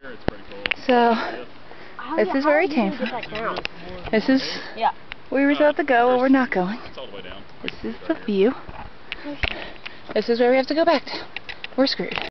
So, this is where we came from. This is where we're supposed to go, or we're not going. This is the view. This is where we have to go back to. We're screwed.